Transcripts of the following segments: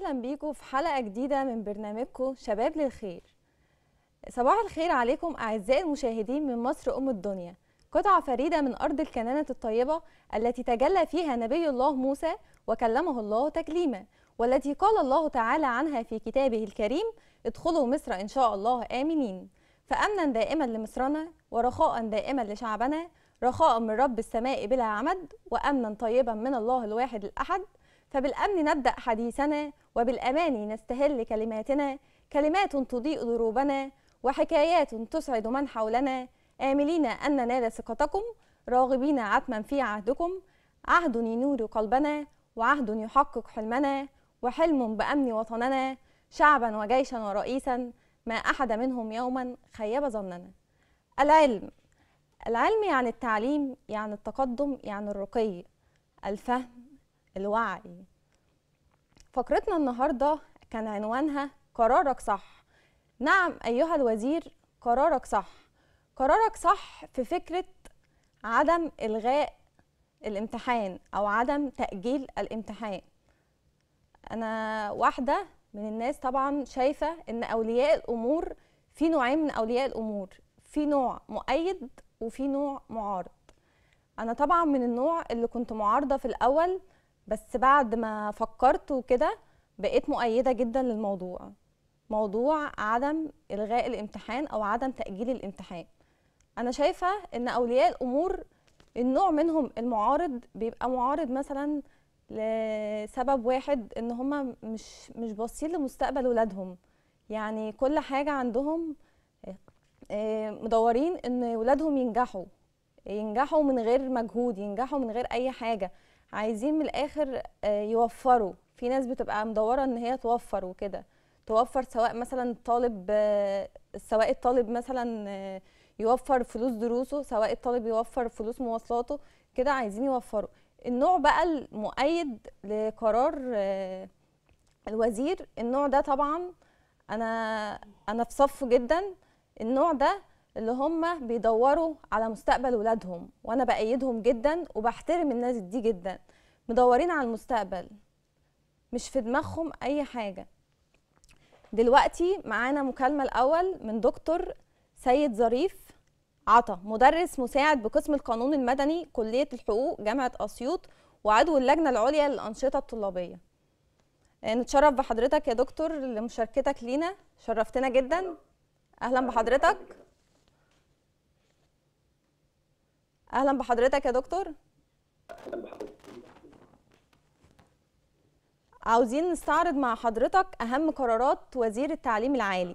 وسهلا بيكم في حلقة جديدة من برنامجكم شباب للخير. صباح الخير عليكم أعزائي المشاهدين من مصر أم الدنيا، قطعة فريدة من أرض الكنانة الطيبة التي تجلى فيها نبي الله موسى وكلمه الله تكليما، والتي قال الله تعالى عنها في كتابه الكريم: ادخلوا مصر إن شاء الله آمنين. فأمنا دائما لمصرنا، ورخاء دائما لشعبنا، رخاء من رب السماء بلا عمد، وأمنا طيبا من الله الواحد الأحد. فبالأمن نبدأ حديثنا، وبالأمان نستهل كلماتنا، كلمات تضيء دروبنا، وحكايات تسعد من حولنا، آملين أن ننال ثقتكم، راغبين عتما في عهدكم، عهد ينور قلبنا، وعهد يحقق حلمنا، وحلم بأمن وطننا، شعبا وجيشا ورئيسا، ما أحد منهم يوما خيب ظننا. العلم يعني التعليم، يعني التقدم، يعني الرقي، الفهم، الوعي. فقرتنا النهاردة كان عنوانها قرارك صح. نعم أيها الوزير، قرارك صح. قرارك صح في فكرة عدم إلغاء الامتحان أو عدم تأجيل الامتحان. أنا واحدة من الناس طبعا شايفة إن أولياء الأمور في نوعين من أولياء الأمور، في نوع مؤيد وفي نوع معارض. أنا طبعا من النوع اللي كنت معارضة في الأول، بس بعد ما فكرت وكده بقيت مؤيدة جدا للموضوع، موضوع عدم إلغاء الامتحان أو عدم تأجيل الامتحان. أنا شايفة إن أولياء الأمور النوع منهم المعارض بيبقى معارض مثلا لسبب واحد، إن هما مش باصين لمستقبل ولادهم. يعني كل حاجة عندهم مدورين إن ولادهم ينجحوا من غير مجهود، ينجحوا من غير أي حاجة، عايزين من الآخر يوفروا. في ناس بتبقى مدورة إن هي توفر وكده، توفر سواء مثلا الطالب مثلا يوفر فلوس دروسه، سواء الطالب يوفر فلوس مواصلاته، كده عايزين يوفروا. النوع بقى المؤيد لقرار الوزير، النوع ده طبعا أنا في صفه جدا. النوع ده اللي هم بيدوروا على مستقبل ولادهم، وانا بأيدهم جدا وبحترم الناس دي جدا. مدورين على المستقبل، مش في دماغهم اي حاجة. دلوقتي معانا مكالمة الاول من دكتور سيد ظريف عطا، مدرس مساعد بقسم القانون المدني كلية الحقوق جامعة اسيوط، وعضو اللجنة العليا للأنشطة الطلابية. نتشرف بحضرتك يا دكتور لمشاركتك لينا، شرفتنا جدا. اهلا بحضرتك. اهلا بحضرتك يا دكتور. عاوزين نستعرض مع حضرتك اهم قرارات وزير التعليم العالي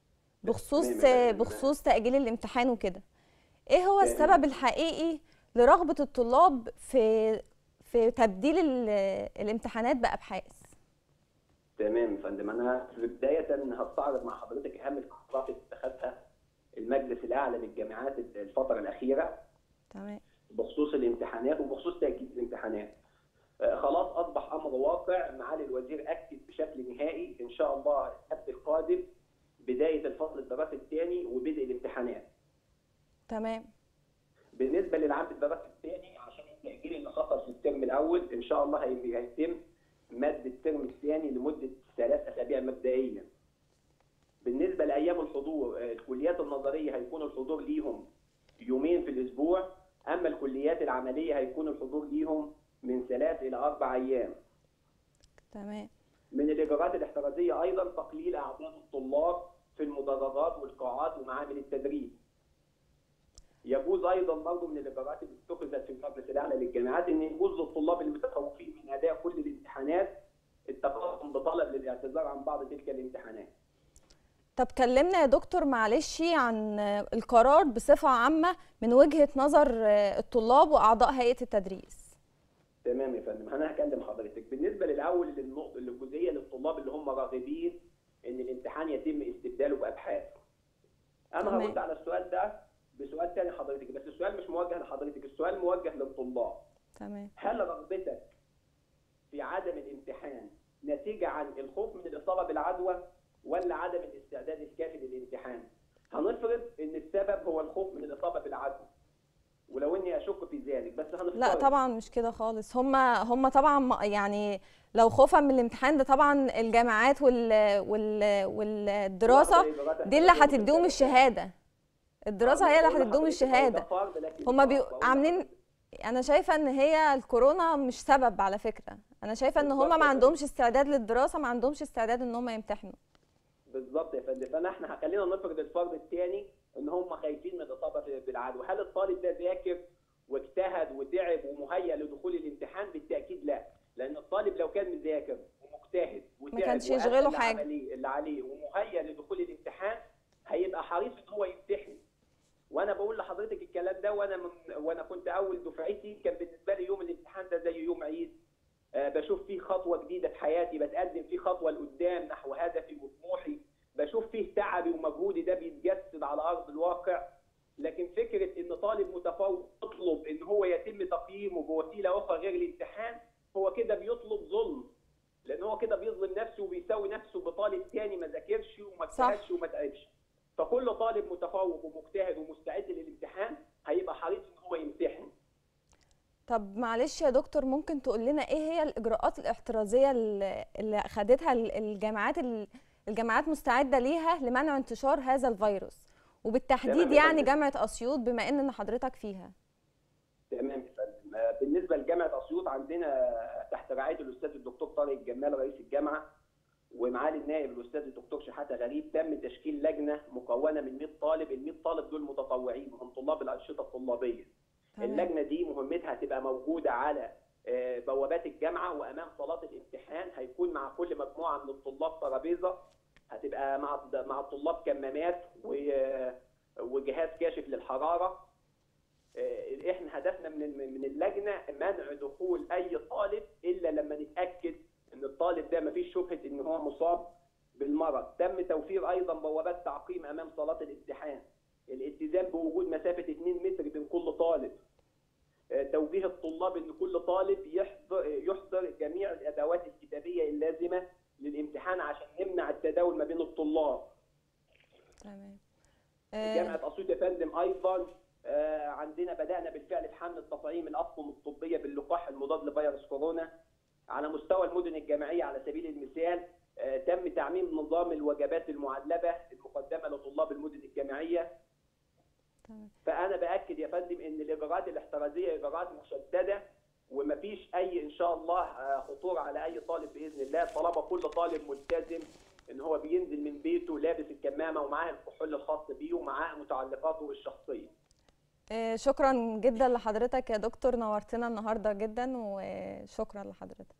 بخصوص تأجيل الامتحان وكده. ايه هو السبب الحقيقي لرغبة الطلاب في تبديل الامتحانات بأبحاث؟ تمام يا فندم. انا في بدايه هستعرض مع حضرتك اهم القرارات اللي اتخذها المجلس الاعلى للجامعات الفتره الاخيره. تمام. بخصوص الامتحانات وبخصوص تاجيل الامتحانات. خلاص اصبح امر واقع. معالي الوزير اكد بشكل نهائي ان شاء الله السبت القادم بدايه الفصل الدراسي الثاني وبدء الامتحانات. تمام. بالنسبه للعام الدراسي الثاني، عشان التاجيل اللي حصل في الترم الاول ان شاء الله هيتم مد الترم الثاني لمده 3 أسابيع مبدئيا. بالنسبه لايام الحضور، الكليات النظريه هيكون الحضور ليهم يومين في الاسبوع، اما الكليات العمليه هيكون الحضور ليهم من 3 إلى 4 أيام. تمام. من الاجراءات الاحترازيه ايضا تقليل اعداد الطلاب في المدرجات والقاعات ومعامل التدريب. يجوز ايضا برضه من الاجراءات اللي اتخذت في المجلس الاعلى للجامعات ان يجوز للطلاب المتخوفين من اداء كل الامتحانات التقدم بطلب للاعتذار عن بعض تلك الامتحانات. طب كلمنا يا دكتور معلش عن القرار بصفة عامة من وجهة نظر الطلاب وأعضاء هيئة التدريس. تمام يا فندم. انا هكلم حضرتك بالنسبه للاول للجزئيه للطلاب اللي هم راغبين ان الامتحان يتم استبداله بابحاث. انا هرد على السؤال ده بسؤال ثاني حضرتك، بس السؤال مش موجه لحضرتك، السؤال موجه للطلاب. تمام. هل رغبتك في عدم الامتحان نتيجه عن الخوف من الاصابه بالعدوى ولا عدم الاستعداد الكافي للامتحان؟ هنفرض ان السبب هو الخوف من الاصابه بالعدوى، ولو اني اشك في ذلك، بس هنفترض. لا طبعا مش كده خالص. هم طبعا يعني لو خوفا من الامتحان ده، طبعا الجامعات والدراسه دي اللي هتديهم الشهاده. الدراسه هي اللي هتديهم الشهاده. هم عاملين. انا شايفه ان هي الكورونا مش سبب على فكره. انا شايفه ان هم ما عندهمش استعداد للدراسه، ما عندهمش استعداد ان هم يمتحنوا. بالظبط يا فندم. فاحنا خلينا نفرض الفرض الثاني ان هم خايفين من الاصابه بالعدوى. هل الطالب ده ذاكر واجتهد وتعب ومهيأ لدخول الامتحان؟ بالتاكيد لا، لان الطالب لو كان مذاكر ومجتهد وتعب ما كانش يشغله حاجه اللي عليه ومهيأ لدخول الامتحان، هيبقى حريص ان هو يمتحن. وانا بقول لحضرتك الكلام ده وانا كنت اول دفعتي، كان بالنسبه لي يوم الامتحان ده زي يوم عيد. بشوف فيه خطوه جديده في حياتي، بتقدم فيه خطوه لقدام نحو هدفي وطموحي، بشوف فيه تعبي ومجهودي ده بيتجسد على ارض الواقع. لكن فكره ان طالب متفوق يطلب ان هو يتم تقييمه بوسيله اخرى غير الامتحان، هو كده بيطلب ظلم، لان هو كده بيظلم نفسه وبيساوي نفسه بطالب ثاني ما ذاكرش وما اجتهدش وما تعبش. فكل طالب متفوق ومجتهد ومستعد للامتحان هيبقى حريص ان هو يمتحن. طب معلش يا دكتور، ممكن تقول لنا ايه هي الاجراءات الاحترازيه اللي خدتها الجامعات مستعده ليها لمنع انتشار هذا الفيروس، وبالتحديد يعني جامعه اسيوط بما ان حضرتك فيها؟ تمام يا فندم. بالنسبه لجامعه اسيوط، عندنا تحت رعايه الاستاذ الدكتور طارق الجمال رئيس الجامعه ومعالي النائب الاستاذ الدكتور شحاته غريب، تم تشكيل لجنه مكونه من 100 طالب. ال 100 طالب دول متطوعين وهم طلاب الانشطه الطلابيه. اللجنه دي مهمتها هتبقى موجوده على بوابات الجامعه وامام صالات الامتحان. هيكون مع كل مجموعه من الطلاب ترابيزه، هتبقى مع الطلاب كمامات وجهاز كاشف للحراره. احنا هدفنا من اللجنه منع دخول اي طالب الا لما نتاكد ان الطالب ده مفيش شبهه ان هو مصاب بالمرض. تم توفير ايضا بوابات تعقيم امام صالات الامتحان. الالتزام بوجود مسافه 2 متر بين كل طالب. توجيه الطلاب ان كل طالب يحضر جميع الادوات الكتابيه اللازمه للامتحان عشان نمنع التداول ما بين الطلاب. تمام. جامعه اسيوط يا فندم ايضا عندنا بدانا بالفعل بحمل التطعيم الاطقم الطبيه باللقاح المضاد لفيروس كورونا على مستوى المدن الجامعيه. على سبيل المثال تم تعميم نظام الوجبات المعلبه المقدمه لطلاب المدن الجامعيه. فانا باكد يا فندم ان الاجراءات الاحترازيه اجراءات مشدده ومفيش اي ان شاء الله خطوره على اي طالب باذن الله، طالما كل طالب ملتزم ان هو بينزل من بيته لابس الكمامه ومعاه الكحول الخاص بيه ومعاه متعلقاته الشخصيه. شكرا جدا لحضرتك يا دكتور، نورتنا النهارده جدا وشكرا لحضرتك.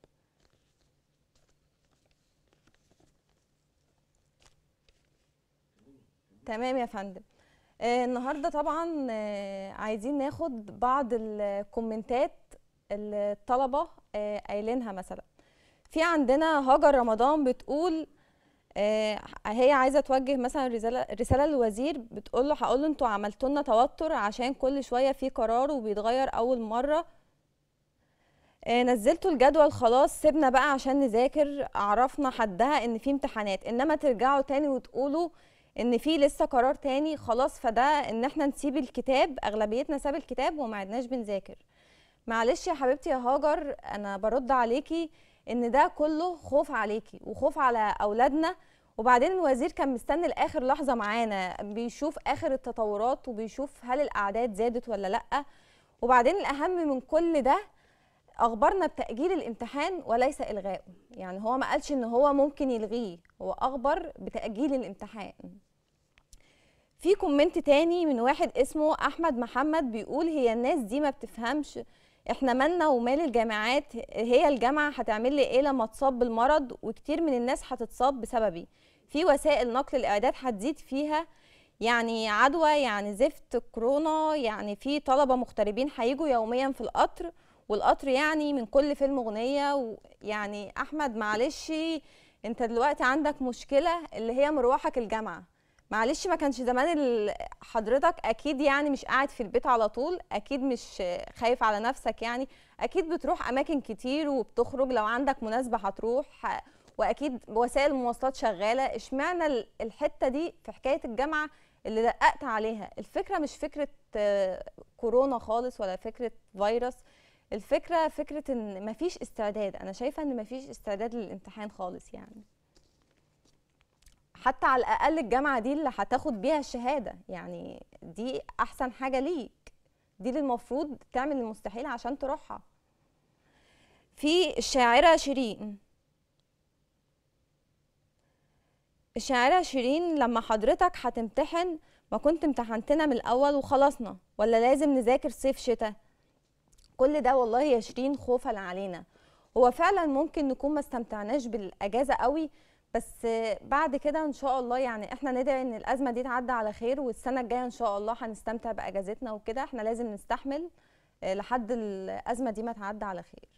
تمام يا فندم. النهارده طبعا عايزين ناخد بعض الكومنتات اللي الطلبه قايلينها. مثلا في عندنا هاجر رمضان بتقول هي عايزه توجه مثلا رساله للوزير، بتقول له هقول له انتوا عملتوا لنا توتر عشان كل شويه في قرار وبيتغير اول مره. نزلتوا الجدول خلاص، سيبنا بقى عشان نذاكر، عرفنا حدها ان في امتحانات، انما ترجعوا تاني وتقولوا ان في لسه قرار تاني خلاص، فده ان احنا نسيب الكتاب. اغلبيتنا ساب الكتاب وما عدناش بنذاكر. معلش يا حبيبتي يا هاجر، انا برد عليكي ان ده كله خوف عليكي وخوف على اولادنا. وبعدين الوزير كان مستني لاخر لحظه معانا، بيشوف اخر التطورات وبيشوف هل الاعداد زادت ولا لا. وبعدين الاهم من كل ده اخبرنا بتاجيل الامتحان وليس الغائه. يعني هو ما قالش ان هو ممكن يلغيه، هو اخبر بتاجيل الامتحان. في كومنت تاني من واحد اسمه احمد محمد بيقول هي الناس دي ما بتفهمش، احنا مالنا ومال الجامعات؟ هي الجامعه هتعمل لي ايه لما تصاب بالمرض؟ وكتير من الناس هتتصاب بسببي. في وسائل نقل الاعداد هتزيد فيها يعني عدوى، يعني زفت كورونا، يعني في طلبه مغتربين هيجوا يوميا في القطر، والقطر يعني من كل فيلم اغنيه. يعني احمد معلش، انت دلوقتي عندك مشكله اللي هي مروحك الجامعه. معلش ما كانش زمان حضرتك اكيد يعني مش قاعد في البيت على طول، اكيد مش خايف على نفسك، يعني اكيد بتروح اماكن كتير وبتخرج، لو عندك مناسبه هتروح، واكيد وسائل المواصلات شغاله. اشمعنى الحته دي في حكايه الجامعه اللي دققت عليها. الفكرة مش فكرة كورونا خالص ولا فكرة فيروس، الفكرة فكرة ان مفيش استعداد. انا شايفة ان مفيش استعداد للامتحان خالص يعني. حتى على الاقل الجامعة دي اللي هتاخد بيها الشهادة، يعني دي احسن حاجة ليك، دي اللي المفروض تعمل المستحيل عشان تروحها. في الشاعرة شيرين، الشاعرة شيرين لما حضرتك هتمتحن ما كنت امتحنتنا من الأول وخلصنا، ولا لازم نذاكر صيف شتاء؟ كل ده والله يا شيرين خوفا علينا. هو فعلا ممكن نكون ما استمتعناش بالأجازة قوي، بس بعد كده إن شاء الله يعني احنا ندعي إن الأزمة دي تعدي على خير، والسنة الجاية إن شاء الله هنستمتع بأجازتنا وكده. احنا لازم نستحمل لحد الأزمة دي ما تعدي على خير.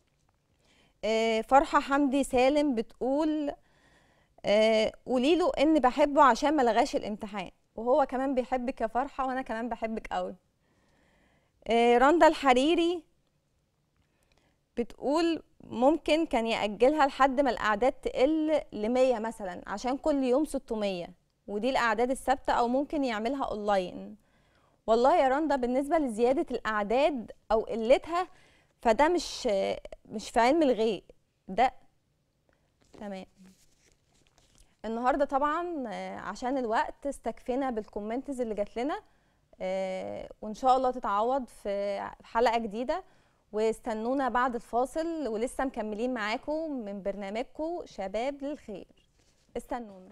فرحة حمدي سالم بتقول قولي له ان بحبه عشان ما لغاش الامتحان، وهو كمان بيحبك يا فرحه، وانا كمان بحبك قوي. رندا الحريري بتقول ممكن كان يأجلها لحد ما الاعداد تقل ل100 مثلا، عشان كل يوم 600 ودي الاعداد الثابته، او ممكن يعملها اونلاين. والله يا رندا بالنسبه لزياده الاعداد او قلتها فده مش في علم الغيب ده. تمام. النهارده طبعا عشان الوقت استكفينا بالكومنتز اللي جات لنا، وان شاء الله تتعوض في حلقه جديده. واستنونا بعد الفاصل ولسه مكملين معاكم من برنامجكم شباب للخير. استنونا.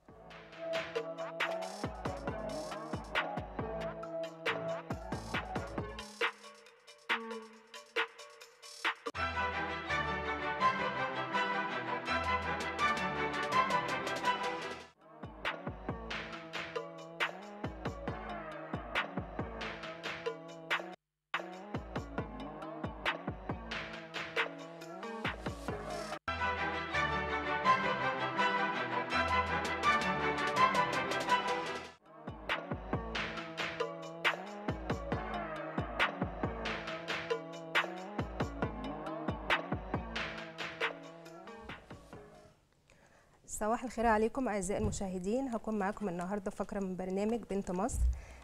صباح الخير عليكم أعزائي المشاهدين. هكون معاكم النهاردة فقرة من برنامج بنت مصر.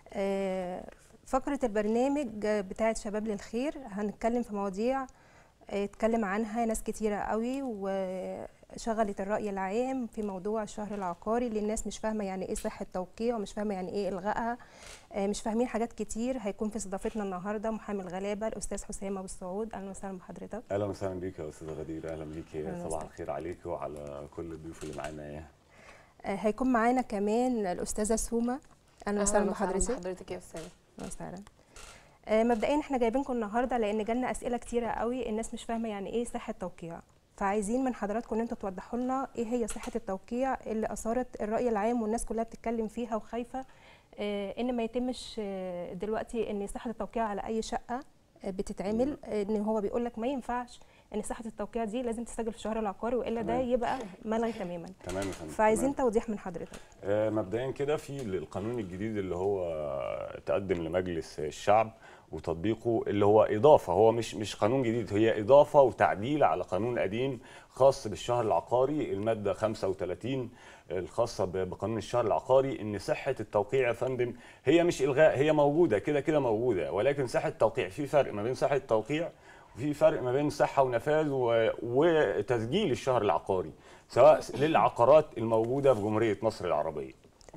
فقرة البرنامج بتاعت شباب للخير هنتكلم في مواضيع اتكلم عنها ناس كتيرة قوي وشغلت الرأي العام في موضوع الشهر العقاري، اللي الناس مش فاهمة يعني ايه صحة توقيع ومش فاهمة يعني ايه إلغائها، مش فاهمين حاجات كتير. هيكون في استضافتنا النهارده محامي الغلابة الأستاذ حسام أبو السعود. أهلا وسهلا بحضرتك. اهلا وسهلا بيك يا استاذه غدير. اهلا بيك، صباح الخير عليك وعلى كل الضيوف اللي معانا. هيكون معانا كمان الأستاذة سومة. أهلا وسهلا بحضرتك. حضرتك يا أستاذة. أهلا وسهلا. مبدئيا احنا جايبينكم النهارده لان جالنا اسئله كتيره قوي، الناس مش فاهمه يعني ايه صحه توقيع، فعايزين من حضراتكم ان انتوا توضحوا لنا ايه هي صحه التوقيع اللي اثارت الراي العام والناس كلها بتتكلم فيها وخايفه ان ما يتمش دلوقتي ان صحه التوقيع على اي شقه بتتعمل، ان هو بيقول لك ما ينفعش ان صحه التوقيع دي لازم تسجل في الشهر العقاري والا ده يبقى ملغي تماما. تمام. فعايزين توضيح من حضرتك. مبدئيا كده في القانون الجديد اللي هو تقدم لمجلس الشعب وتطبيقه، اللي هو اضافه، هو مش قانون جديد، هي اضافه وتعديل على قانون قديم خاص بالشهر العقاري. الماده 35 الخاصه بقانون الشهر العقاري ان صحه التوقيع يا فندم هي مش الغاء، هي موجوده كده موجوده، ولكن صحه التوقيع في فرق ما بين صحه التوقيع وفي فرق ما بين صحه ونفاذ وتسجيل الشهر العقاري سواء للعقارات الموجوده في جمهوريه مصر العربيه.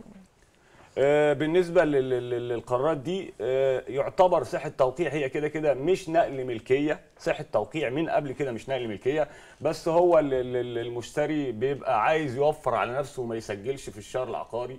بالنسبه للقرارات دي يعتبر صحه توقيع هي كده مش نقل ملكيه، صحه توقيع من قبل كده مش نقل ملكيه، بس هو المشتري بيبقى عايز يوفر على نفسه وما يسجلش في الشهر العقاري،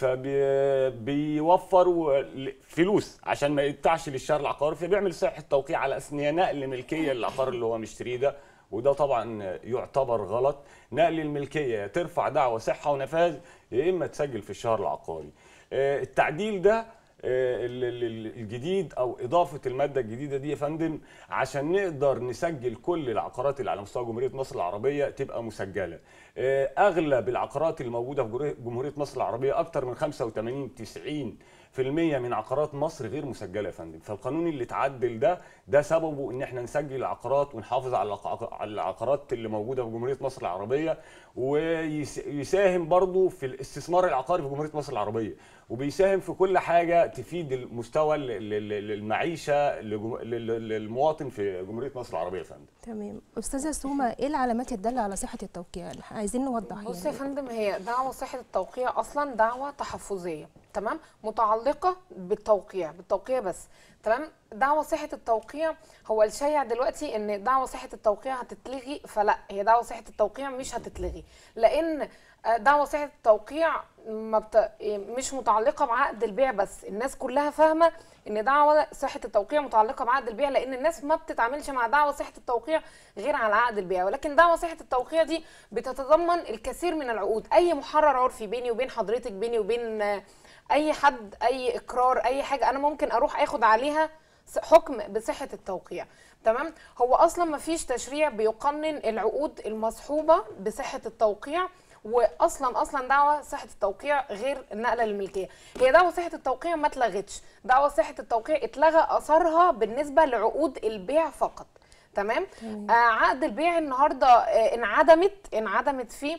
فبيوفر فلوس عشان ما يدفعش للشهر العقاري، فبيعمل صحه توقيع على اساس ان هي نقل ملكيه للعقار اللي هو مشتريه ده، وده طبعا يعتبر غلط. نقل الملكيه ترفع دعوى صحه ونفاذ يا اما تسجل في الشهر العقاري. التعديل ده الجديد او اضافه الماده الجديده دي يا فندم عشان نقدر نسجل كل العقارات اللي على مستوى جمهوريه مصر العربيه تبقى مسجله. اغلب العقارات الموجوده في جمهوريه مصر العربيه اكثر من 85-90 من عقارات مصر غير مسجله يا فندم. فالقانون اللي اتعدل ده سببه ان احنا نسجل العقارات ونحافظ على العقارات اللي موجوده في جمهوريه مصر العربيه، ويساهم برضو في الاستثمار العقاري في جمهوريه مصر العربيه، وبيساهم في كل حاجه تفيد المستوى المعيشه للمواطن في جمهوريه مصر العربيه يا فندم. تمام. استاذه سومه، ايه العلامات الداله على صحه التوقيع؟ عايزين نوضح. بص يا فندم، هي دعوه صحه التوقيع اصلا دعوه تحفظيه، تمام، متعلقه بالتوقيع بس، تمام. دعوه صحه التوقيع، هو الشائع دلوقتي ان دعوه صحه التوقيع هتتلغي، فلا، هي دعوه صحه التوقيع مش هتتلغي، لان دعوه صحه التوقيع مش متعلقه بعقد البيع بس. الناس كلها فاهمه ان دعوه صحه التوقيع متعلقه بعقد البيع، لان الناس ما بتتعاملش مع دعوه صحه التوقيع غير على عقد البيع، ولكن دعوه صحه التوقيع دي بتتضمن الكثير من العقود. اي محرر عرفي بيني وبين حضرتك، بيني وبين اي حد، اي اقرار، اي حاجه، انا ممكن اروح اخد عليها حكم بصحه التوقيع، تمام. هو اصلا ما فيش تشريع بيقنن العقود المصحوبه بصحه التوقيع، واصلا دعوه صحه التوقيع غير النقله للملكيه. هي دعوه صحه التوقيع ما اتلغتش، دعوه صحه التوقيع اتلغى اثرها بالنسبه لعقود البيع فقط، تمام. عقد البيع النهارده انعدمت فيه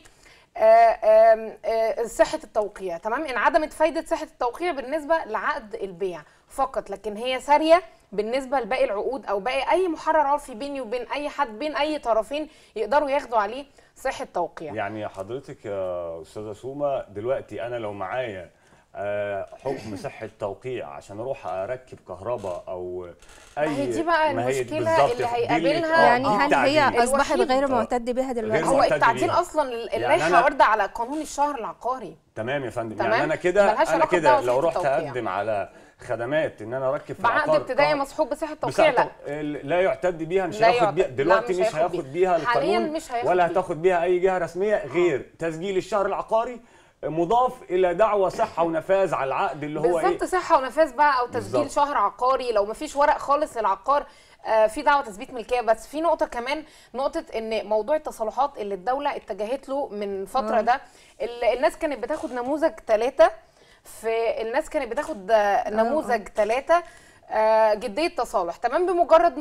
صحه التوقيع، تمام. انعدمت فايده صحه التوقيع بالنسبه لعقد البيع فقط، لكن هي ساريه بالنسبه لباقي العقود او باقي اي محرر عرفي بيني وبين اي حد، بين اي طرفين يقدروا ياخدوا عليه صحه توقيع. يعني حضرتك يا استاذه سومه دلوقتي انا لو معايا حكم صحه توقيع عشان اروح اركب كهرباء او اي، ما هي دي بقى المشكله اللي هيقابلها. يعني هل هي اصبحت غير معتد بها دلوقتي؟ هو التعديل اصلا اللائحه وارده على قانون الشهر العقاري. تمام يا فندم. تمام؟ يعني انا كده لو رحت اقدم على خدمات ان انا اركب في بعقد ابتدائي مصحوب بصحه التوقيع، لا يعتد بيها، مش هياخد بيها دلوقتي، مش هياخد بيها القانون ولا هتاخد بيها اي جهه رسميه غير تسجيل الشهر العقاري مضاف الى دعوى صحه ونفاذ على العقد اللي هو بالظبط. صحه ونفاذ بقى، او تسجيل بالزبط. شهر عقاري لو ما فيش ورق خالص للعقار، في دعوه تثبيت ملكيه. بس في نقطه كمان، نقطه ان موضوع التصالحات اللي الدوله اتجهت له من فتره ده، الناس كانت بتاخد نموذج 3 الناس كانت بتاخد نموذج 3 جديه تصالح، تمام. بمجرد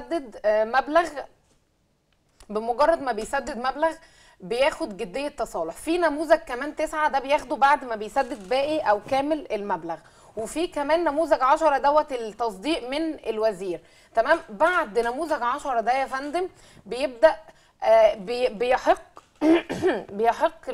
ما بيسدد مبلغ بياخد جديه تصالح. في نموذج كمان 9 ده بياخده بعد ما بيسدد باقي او كامل المبلغ، وفي كمان نموذج 10 دوت التصديق من الوزير، تمام. بعد نموذج 10 ده يا فندم بيبدا بيحق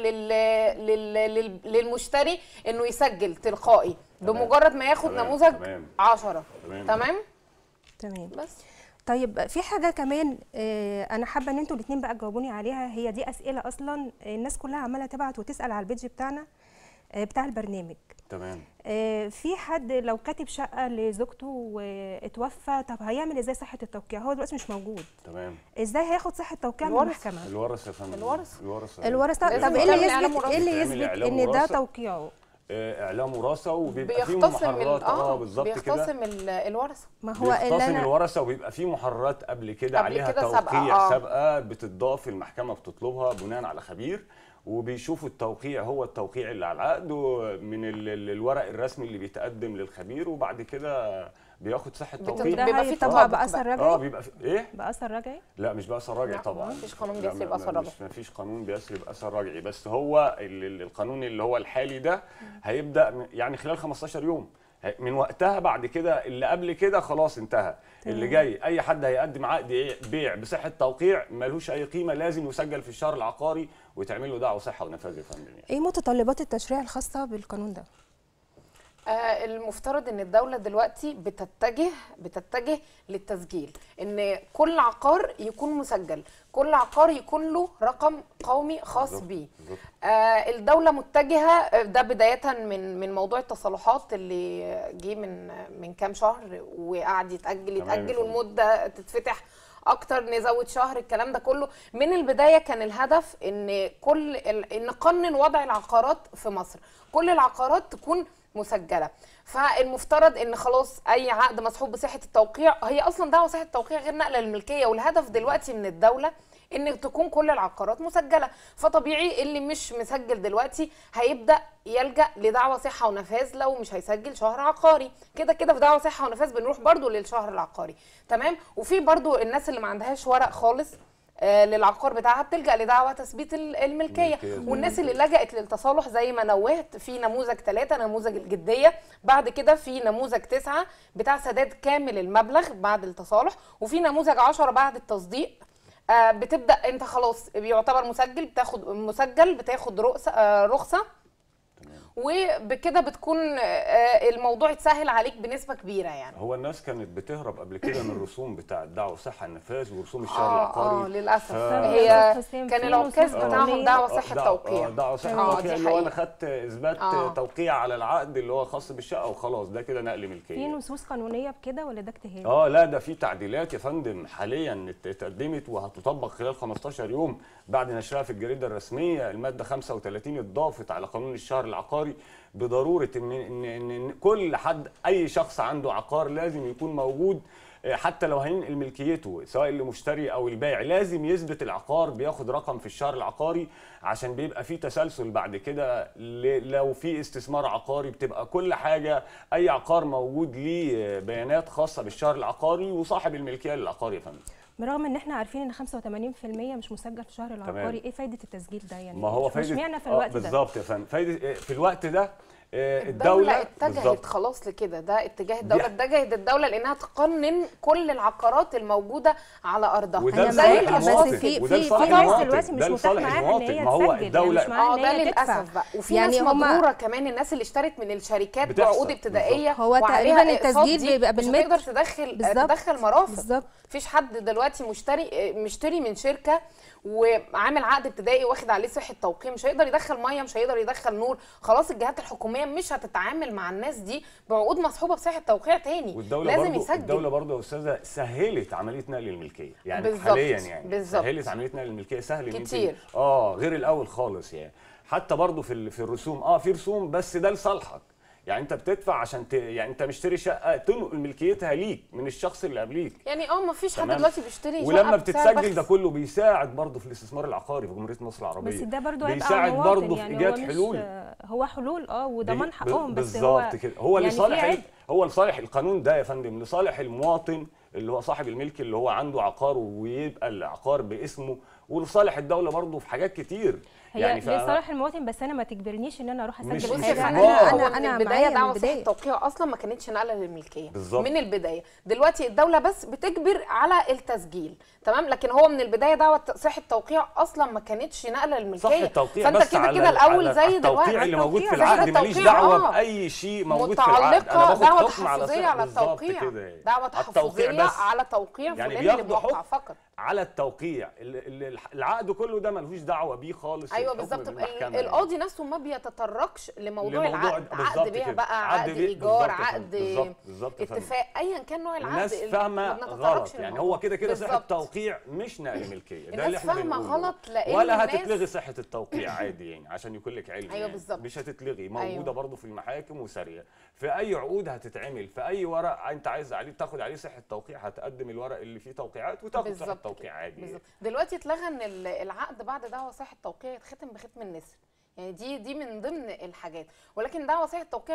للمشتري انه يسجل تلقائي بمجرد ما ياخد نموذج 10. تمام. بس طيب في حاجه كمان انا حابه ان انتوا الاثنين بقى تجاوبوني عليها. هي دي اسئله اصلا الناس كلها عماله تبعت وتسال على البيج بتاعنا بتاع البرنامج. تمام. في حد لو كاتب شقه لزوجته واتوفى، طب هيعمل ازاي صحه التوقيع؟ هو دلوقتي مش موجود. تمام. ازاي هياخد صحه توقيع من المحكمه؟ الورث يا فندم. الورث. طب ايه اللي يثبت ان ده توقيعه؟ اعلام وراثه، وبيبقى فيه محررات بالظبط كده، بيختصم الورثه. ما هو بيختصم الورثه، وبيبقى فيه محررات قبل كده عليها توقيع سابقه بتضاف، المحكمه بتطلبها بناء على خبير، وبيشوفوا التوقيع هو التوقيع اللي على العقد من الورق الرسمي اللي بيتقدم للخبير، وبعد كده بياخد صحه توقيع. بيبقى في طبعا باثر رجعي. بيبقى ايه؟ باثر رجعي؟ لا مش باثر رجعي طبعا. مفيش قانون بيسري باثر رجعي. مفيش قانون بيسري باثر رجعي، بس هو القانون اللي هو الحالي ده هيبدا يعني خلال 15 يوم من وقتها. بعد كده اللي قبل كده خلاص انتهى. اللي جاي اي حد هيقدم عقد بيع بصحه توقيع ملوش اي قيمه، لازم يسجل في الشهر العقاري ويتعمل له دعوه صحه ونفاذ يا فندم. يعني ايه متطلبات التشريع الخاصه بالقانون ده؟ المفترض ان الدوله دلوقتي بتتجه للتسجيل، ان كل عقار يكون مسجل، كل عقار يكون له رقم قومي خاص بيه. الدوله متجهه ده بدايه من موضوع التصالحات اللي جه من كام شهر وقعد يتاجل والمده تتفتح اكتر، نزود شهر، الكلام ده كله. من البدايه كان الهدف ان نقنن وضع العقارات في مصر، كل العقارات تكون مسجله. فالمفترض ان خلاص اي عقد مصحوب بصحه التوقيع، هي اصلا دعوه صحه التوقيع غير نقل الملكيه، والهدف دلوقتي من الدوله ان تكون كل العقارات مسجله. فطبيعي اللي مش مسجل دلوقتي هيبدا يلجا لدعوه صحه ونفاذ لو مش هيسجل شهر عقاري. كده كده في دعوه صحه ونفاذ بنروح برضو للشهر العقاري، تمام. وفي برضو الناس اللي ما عندهاش ورق خالص للعقار بتاعها بتلجأ لدعوى تثبيت الملكية. والناس اللي لجأت للتصالح زي ما نوهت في نموذج 3 نموذج الجدية، بعد كده في نموذج 9 بتاع سداد كامل المبلغ بعد التصالح، وفي نموذج 10 بعد التصديق. بتبدأ انت خلاص بيعتبر مسجل بتاخد رخصة، وبكده بتكون الموضوع يتسهل عليك بنسبه كبيره يعني. هو الناس كانت بتهرب قبل كده من الرسوم بتاع الدعوه صحه النفاذ ورسوم الشهر العقاري. للاسف هي كان العكاز بتاعهم دعوه صحه توقيع. دعوه صحه توقيع اللي هو انا خدت اثبات توقيع على العقد اللي هو خاص بالشقه وخلاص، ده كده نقل ملكيه. في نصوص قانونيه بكده ولا ده اجتهاد؟ لا ده في تعديلات يا فندم حاليا اتقدمت وهتطبق خلال 15 يوم بعد نشرها في الجريده الرسميه. الماده 35 اتضافت على قانون الشهر العقاري بضروره ان كل حد اي شخص عنده عقار لازم يكون موجود، حتى لو هينقل ملكيته سواء لمشتري او البائع لازم يثبت العقار، بياخد رقم في الشهر العقاري عشان بيبقى في تسلسل بعد كده. لو في استثمار عقاري بتبقى كل حاجه اي عقار موجود ليه بيانات خاصه بالشهر العقاري وصاحب الملكيه للعقار يا فندم. برغم ان احنا عارفين ان 85% مش مسجل في الشهر العقاري، ايه فايده التسجيل ده يعني؟ ما هو فايده اشمعنى في الوقت ده؟ بالظبط يا فندم، فايده في الوقت ده الدولة اتجهت خلاص لكده، ده اتجاه الدولة، اتجهت الدولة لانها تقنن كل العقارات الموجودة على ارضها. وده زي بس في ناس دلوقتي مش متاح معاها ان هي ما هو تسجل، الدولة يعني ده للاسف بقى. وفي يعني ناس مضرورة كمان، الناس اللي اشترت من الشركات بعقود ابتدائية هو تقريبا التسجيل بيبقى بالمتر، مش هتقدر تدخل مرافق. بالظبط. مفيش حد دلوقتي مشتري من شركة وعامل عقد ابتدائي واخد عليه صحه توقيع، مش هيقدر يدخل ميه، مش هيقدر يدخل نور. خلاص الجهات الحكوميه مش هتتعامل مع الناس دي بعقود مصحوبه بصحه توقيع تاني. والدولة لازم برضو يسجل. الدوله برضه يا استاذه سهلت عمليه نقل الملكيه يعني بالزبط. حاليا يعني بالزبط. سهلت عمليه نقل الملكيه سهل كتير غير الاول خالص يعني. حتى برضه في الرسوم في رسوم بس ده لصالحك، يعني انت بتدفع عشان يعني انت مشتري شقه تنقل ملكيتها ليك من الشخص اللي قبليك. يعني ما فيش حد دلوقتي بيشتري شقه ولما بتتسجل ده كله بيساعد برضه في الاستثمار العقاري في جمهوريه مصر العربيه. بس ده برضه بيساعد برضه في ايجاد حلول. هو حلول وضمان حقهم، بس بالظبط كده. هو يعني لصالح القانون ده يا فندم، لصالح المواطن اللي هو صاحب الملك اللي هو عنده عقار ويبقى العقار باسمه، ولصالح الدوله برضه في حاجات كتير. يعني لصالح المواطن، بس انا ما تجبرنيش ان انا اروح اسجل حاجه. انا البدايه دعوه صحه التوقيع اصلا ما كانتش نقله للملكيه من البدايه. دلوقتي الدوله بس بتجبر على التسجيل، تمام، لكن هو من البدايه دعوه صحه التوقيع اصلا ما كانتش نقله للملكيه. فانت كده الاول زي دلوقتي التوقيع اللي موجود في العقد ماليش دعوه باي شيء موجود في العقد. انا باخد دعوه حكم تحفظيه على التوقيع، دعوه تحفظيه على توقيع يعني فلان اللي موقع فقط على التوقيع. العقد كله ده ملوش دعوه بيه خالص. ايوه بالظبط. القاضي نفسه ما بيتطرقش لموضوع العقد، عقد بيع بقى، عقد ايجار، عقد اتفاق، ايا كان نوع العقد. الناس فاهمه غلط يعني. هو كده صحه التوقيع مش نقل ملكيه، ده اللي احنا فاهمه غلط. لان ولا هتتلغي صحه التوقيع عادي يعني، عشان يكون لك علم. ايوه بالظبط. مش هتتلغي، موجوده برضه في المحاكم وساريه. في اي عقود هتتعمل، في اي ورق انت عايز عليه تاخد عليه صحه توقيع، هتقدم الورق اللي فيه توقيعات وتاخد صحه توقيع عادي. بالظبط. دلوقتي اتلغى ان العقد بعد دعوه صحه توقيع يتختم بختم النسر، يعني دي من ضمن الحاجات. ولكن دعوه صحه التوقيع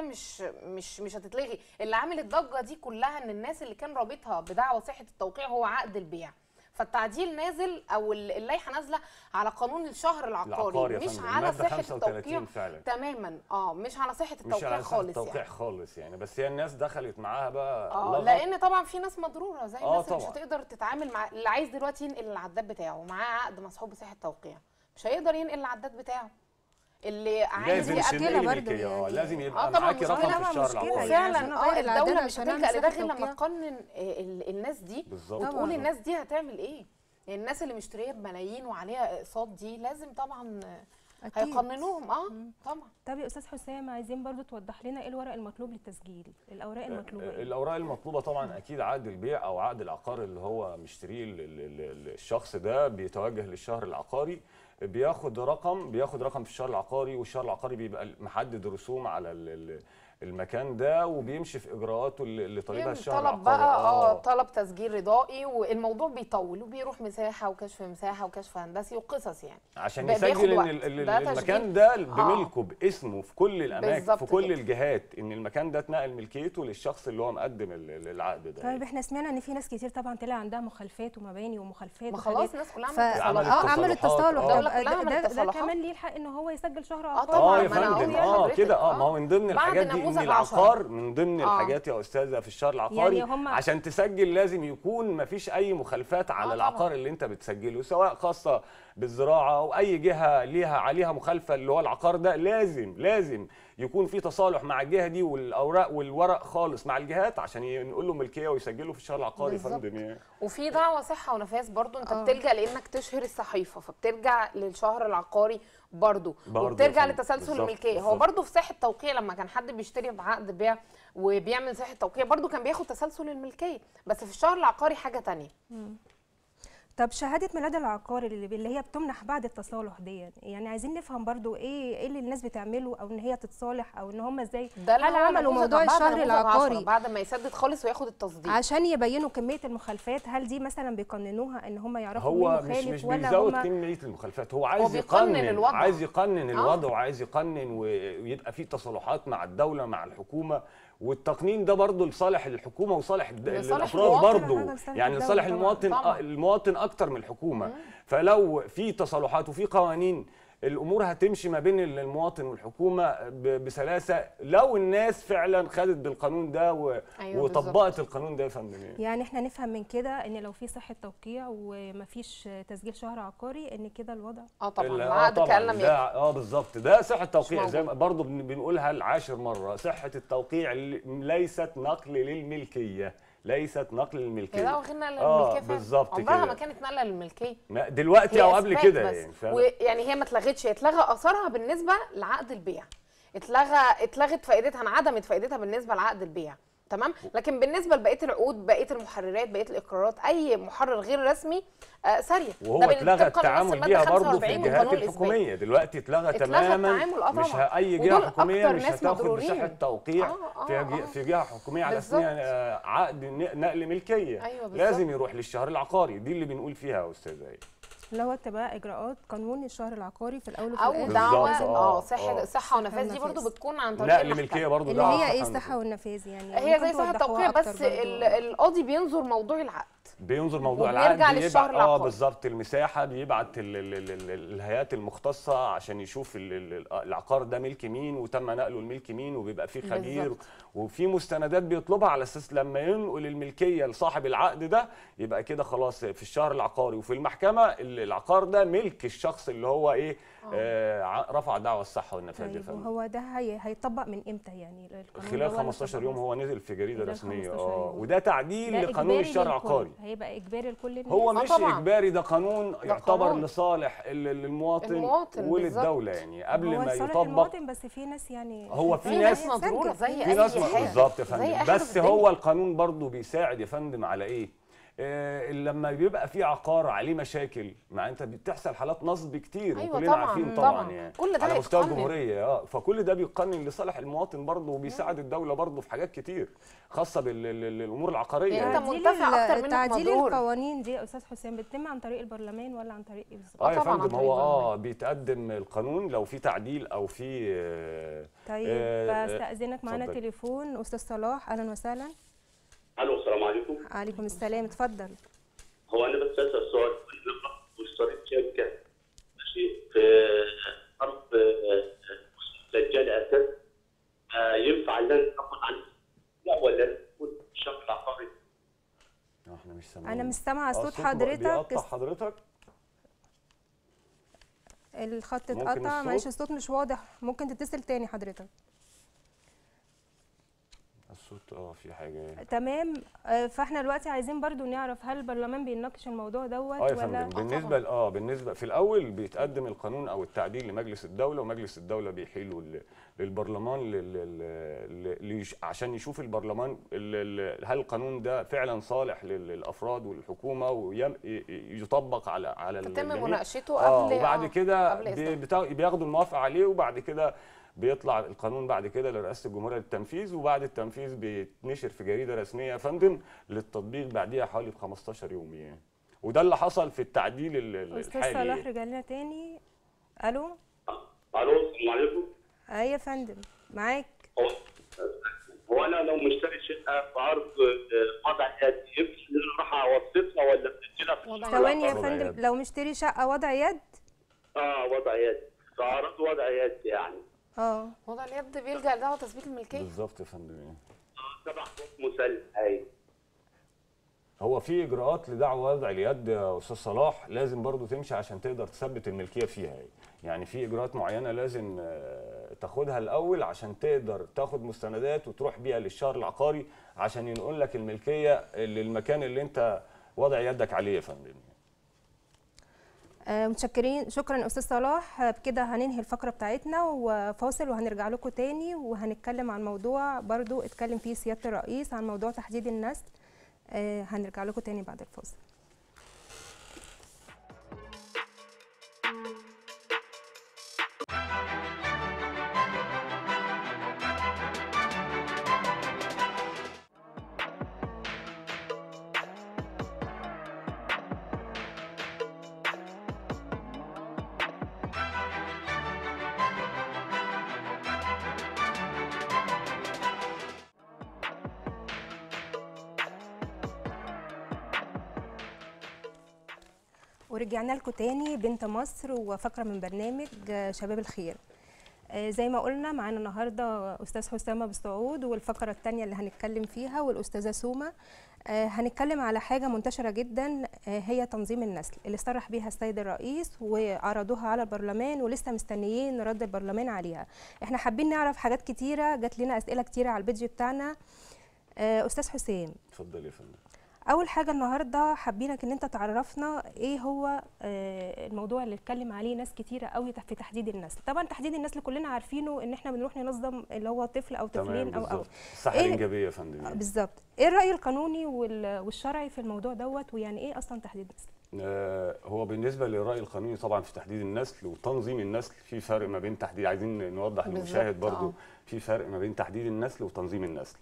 مش هتتلغي. اللي عامل الضجه دي كلها ان الناس اللي كان رابطها بدعوه صحه التوقيع هو عقد البيع. فالتعديل نازل او اللائحه نازله على قانون الشهر العقاري مش على صحه التوقيع فعلا. تماما. مش على صحه التوقيع خالص يعني. بس هي الناس دخلت معاها بقى لان طبعا في ناس مضروره زي الناس اللي مش هتقدر تتعامل مع اللي عايز دلوقتي ينقل العداد بتاعه معاه عقد مصحوب بصحه توقيع، مش هيقدر ينقل العداد بتاعه. اللي عايز يأكلها برضه يعني لازم يبقى معاكي رقم في الشهر العقاري. فعلا الدوله مش هتلجأ لده غير لما تقنن الناس دي وتقول الناس دي هتعمل ايه. يعني الناس اللي مشتريه بملايين وعليها اقساط دي لازم طبعا هيقننوهم. طبعا. طب يا استاذ حسام، عايزين برضو توضح لنا ايه الورق المطلوب للتسجيل، الاوراق المطلوبه ايه؟ الاوراق المطلوبه طبعا اكيد عقد البيع او عقد العقار اللي هو مشتريه الشخص ده، بيتوجه للشهر العقاري، بياخد رقم في الشهر العقاري، والشهر العقاري بيبقى محدد رسوم على المكان ده وبيمشي في اجراءاته اللي طالبها الشهر طلب العقاري. بقى طلب تسجيل رضائي، والموضوع بيطول وبيروح مساحه وكشف مساحه وكشف هندسي وقصص يعني عشان بياخد يسجل ان وقت. ده المكان تشغيل. ده بملكه باسمه في كل الاماكن بالظبط في كل كده. الجهات، ان المكان ده اتنقل ملكيته للشخص اللي هو مقدم العقد ده. طيب احنا سمعنا ان في ناس كتير طبعا طلع عندها مخالفات ومباني ومخالفات ما خلاص الناس كلها عملت عملوا تصالحات. التصالح. الدولة طب كلها عملت ده تصالحات. كمان ليه الحق ان هو يسجل شهر طبعاً. عقاري. يا ما أنا فندم قصدي حضرتك. كده ما هو من ضمن بعد الحاجات دي ان نموذج العقار من ضمن آه. الحاجات يا استاذه في الشهر العقاري. يعني هم عشان تسجل لازم يكون ما فيش اي مخالفات على العقار طبعاً. اللي انت بتسجله، سواء خاصه بالزراعه او اي جهه ليها عليها مخالفه اللي هو العقار ده، لازم يكون في تصالح مع الجهه دي والاوراق والورق خالص مع الجهات عشان ينقل له ملكيه ويسجله في الشهر العقاري يا بالظبط. فندم يعني. وفي دعوة صحة ونفاذ برضو انت بتلجأ لانك تشهر الصحيفة، فبترجع للشهر العقاري برضو وبترجع يا فندم. لتسلسل بالظبط، الملكية. هو بالظبط. برضو في ساحة توقيع لما كان حد بيشتري بعقد بيع وبيعمل ساحة توقيع برضو كان بياخد تسلسل الملكية، بس في الشهر العقاري حاجة تانية. طب شهاده ميلاد العقار اللي هي بتمنح بعد التصالح دي، يعني عايزين نفهم برضو ايه اللي الناس بتعمله، او ان هي تتصالح، او ان هم ازاي ده اللي هل هو عملوا نموذج موضوع بعد الشهر نموذج العقاري 10 بعد ما يسدد خالص وياخد التصديق عشان يبينوا كميه المخالفات؟ هل دي مثلا بيقننوها ان هم يعرفوا هو مين مخالف مش ولا بيزود هم كميه المخالفات، هو عايز بيقنن الوضع. عايز يقنن الوضع وعايز يقنن ويبقى في تصالحات مع الدوله مع الحكومه، والتقنين ده برضه لصالح الحكومه وصالح لصالح الافراد المواطن. برضه، لصالح يعني الدولة لصالح طبعاً. المواطن طبعاً. المواطن اكتر من الحكومه. فلو في تصالحات وفي قوانين الامور هتمشي ما بين المواطن والحكومه بسلاسه لو الناس فعلا خدت بالقانون ده أيوة وطبقت بالظبط. القانون ده يا فندم. يعني احنا نفهم من كده ان لو في صحه توقيع ومفيش تسجيل شهر عقاري ان كده الوضع طبعا ال- العقد طبعاً كان لم يكن. ده بالظبط ده صحه التوقيع، زي موجود. ما برضه بنقولها العاشر مره، صحه التوقيع ليست نقل للملكيه، ليست نقل هي للملكيه. ده واخدنا للملكيه فعلا. بالظبط عمرها كده. ما كانت نقله للملكيه دلوقتي هي او قبل إثبات كده بس. يعني فاهم؟ ويعني هي ما اتلغتش، هي اتلغى اثرها بالنسبه لعقد البيع، اتلغت فائدتها، انعدمت فائدتها بالنسبه لعقد البيع، تمام. لكن بالنسبه لبقيه العقود، بقيه المحررات، بقيه الاقرارات، اي محرر غير رسمي ساريه. وهو ده اتلغى طبقاً التعامل لنص بيها المادة برضه في 45 من الجهات قانون الإثبات. الحكوميه، دلوقتي اتلغى اتلغى تماما. التعامل مش طبعاً. اي ودول جهه حكوميه أكتر مش ناس هتاخد مضرورين. بصحه توقيع آه. في جهه حكوميه على بالظبط. اساس عقد نقل ملكيه. أيوة بالظبط. لازم يروح للشهر العقاري، دي اللي بنقول فيها يا استاذه. اللي هو اتباع اجراءات قانون الشهر العقاري في الاول وفي او الاخر. دعوه بالظبط. صحه ونفاذ دي برضو ونفاذ. بتكون عن طريق نقل المحكمة. ملكيه برضه اللي ده هي ايه عقد. الصحه والنفاذ يعني؟ هي زي ممكن صحه توضحوها التوقيع، أكتر بس برضو؟ القاضي بينظر موضوع العقد. بينظر موضوع وبنرجع العقد للشهر العقاري. بالظبط المساحه، بيبعت الهيئات المختصه عشان يشوف العقار ده ملك مين وتم نقله لملك مين، وبيبقى فيه خبير بالظبط. وفي مستندات بيطلبها على اساس لما ينقل الملكيه لصاحب العقد ده يبقى كده خلاص في الشهر العقاري وفي المحكمه العقار ده ملك الشخص اللي هو ايه رفع دعوى الصحه والنفاذ. طيب وهو ده هيطبق من امتى يعني القانون خلال ده ولا 15 يوم، طبق هو نزل في جريده خلال رسميه 15 يوم. وده تعديل ده لقانون إجباري الشهر للكل. العقاري. هيبقى اجباري لكل الناس؟ هو مش طبعاً. اجباري، ده قانون يعتبر قانون. لصالح المواطن وللدوله يعني قبل هو ما لصالح يطبق. المواطن، بس في ناس يعني هو في في ناس ناس مضروره زي في اي ناس حاجه. بالظبط يا زي أي فندم، حاجة بس في الدنيا. هو القانون برضه بيساعد يا فندم على ايه؟ لما بيبقى في عقار عليه مشاكل مع انت بتحصل حالات نصب كتير أيوة وكلنا طبعاً، عارفين طبعاً. طبعا يعني كل ده على مستوى هيتقنن. الجمهوريه فكل ده بيقنن لصالح المواطن برضه وبيساعد الدوله برضه في حاجات كتير خاصه بالامور العقاريه يعني يعني. أنت منتفع أكتر منك تعديل مضرور. القوانين دي يا استاذ حسام بتتم عن طريق البرلمان ولا عن طريق ايه بالظبط؟ يا طبعاً عن فندم طريق هو البرلمان. بيتقدم القانون لو في تعديل او في طيب بستأذنك معانا اتفضل. تليفون استاذ صلاح، اهلا وسهلا. الو السلام عليكم. عليكم السلام، اتفضل. هو انا بس اسال سؤال، اشتريت شركه ماشي في ارض مسجله اساس، ينفع ان انا اخذ عن لا ولا تكون شكل عقاري؟ احنا مش سامعين. انا مش سامعه صوت الصوت حضرتك. بيقطع حضرتك. الخط ممكن اتقطع، الصوت؟ معلش الصوت مش واضح، ممكن تتصل تاني حضرتك؟ الصوت في حاجه يعني. تمام. فاحنا دلوقتي عايزين برضو نعرف هل البرلمان بيناقش الموضوع دوت يا ولا فندم بالنسبه في الاول بيتقدم القانون او التعديل لمجلس الدوله، ومجلس الدوله بيحيله للبرلمان عشان يشوف البرلمان هل القانون ده فعلا صالح للافراد والحكومه ويطبق على تتم الجميع. مناقشته قبل وبعد كده قبل إصداره. بياخدوا الموافقه عليه، وبعد كده بيطلع القانون بعد كده لرئاسه الجمهوريه للتنفيذ، وبعد التنفيذ بيتنشر في جريده رسميه يا فندم للتطبيق بعديها حوالي ب 15 يوم يعني. وده اللي حصل في التعديل استاذ الحالي. صلاح رجع لنا تاني. الو. الو السلام عليكم. اي يا فندم معاك. هو انا لو مشتري شقه في عرض وضع يد يمكن ان انا اروح اوثقها ولا بتسجلها؟ ثواني يا فندم، لو مشتري شقه وضع يد؟ وضع يد، في عرض وضع يد يعني. وضع اليد بيلجأ لدعوى تثبيت الملكيه. بالظبط يا فندم. تبع حكم مسلم. ايوه. هو في اجراءات لدعوى وضع اليد يا استاذ صلاح لازم برضو تمشي عشان تقدر تثبت الملكيه فيها. يعني في اجراءات معينه لازم تاخدها الاول عشان تقدر تاخد مستندات وتروح بيها للشهر العقاري عشان ينقل لك الملكيه للمكان اللي انت وضع يدك عليه يا فندم. متشكرين، شكرا استاذ صلاح. بكده هننهي الفقره بتاعتنا وفاصل وهنرجع لكم تاني وهنتكلم عن موضوع برضو اتكلم فيه سياده الرئيس عن موضوع تحديد النسل. هنرجع لكم تاني بعد الفاصل. ورجعنا لكم تاني بنت مصر وفقره من برنامج شباب الخير. زي ما قلنا معانا النهارده استاذ حسام ابو سعود، والفقره الثانيه اللي هنتكلم فيها والاستاذه سومه. هنتكلم على حاجه منتشره جدا، هي تنظيم النسل اللي صرح بيها السيد الرئيس وعرضوها على البرلمان ولسه مستنيين رد البرلمان عليها. احنا حابين نعرف حاجات كتيره، جات لنا اسئله كتيره على البيدج بتاعنا. استاذ حسام اتفضل يا فندم. اول حاجه النهارده حابينك ان انت تعرفنا ايه هو الموضوع اللي اتكلم عليه ناس كتيره قوي في تحديد النسل. طبعا تحديد النسل كلنا عارفينه ان احنا بنروح ننظم اللي هو طفل او طفلين او الصحه الانجابيه يا فندم. بالظبط. ايه الراي القانوني والشرعي في الموضوع دوت، ويعني ايه اصلا تحديد النسل؟ هو بالنسبه للراي القانوني طبعا في تحديد النسل وتنظيم النسل في فرق ما بين تحديد، عايزين نوضح للمشاهد برضو في فرق ما بين تحديد النسل وتنظيم النسل.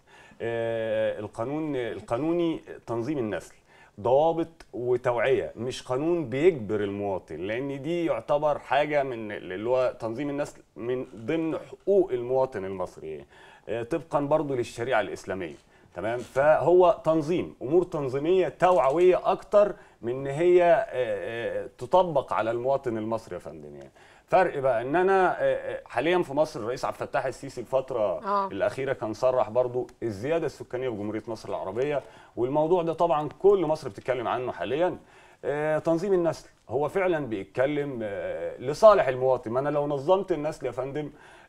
القانوني تنظيم النسل ضوابط وتوعيه، مش قانون بيجبر المواطن، لان دي يعتبر حاجه من اللي هو تنظيم النسل من ضمن حقوق المواطن المصري طبقا برضو للشريعه الاسلاميه. تمام. فهو تنظيم امور تنظيميه توعويه اكتر من ان هي تطبق على المواطن المصري يا فندم. يعني فرق بقى ان انا حاليا في مصر الرئيس عبد الفتاح السيسي الفتره الاخيره كان صرح برضو الزياده السكانيه في جمهوريه مصر العربيه، والموضوع ده طبعا كل مصر بتتكلم عنه حاليا. تنظيم النسل هو فعلا بيتكلم لصالح المواطن. ما انا لو نظمت النسل يا فندم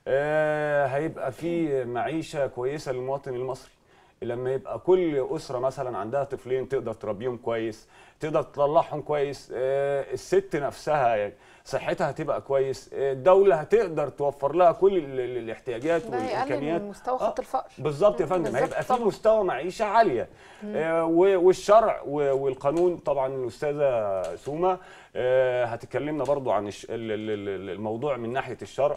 هيبقى في معيشه كويسه للمواطن المصري. لما يبقى كل اسره مثلا عندها طفلين تقدر تربيهم كويس، تقدر تطلعهم كويس، الست نفسها يعني صحتها هتبقى كويس، الدوله هتقدر توفر لها كل الاحتياجات والامكانيات. من مستوى خط الفقر. بالظبط يا فندم. هيبقى في مستوى معيشه عاليه. والشرع والقانون طبعا الاستاذه سومه هتكلمنا برضو عن الموضوع من ناحيه الشرع.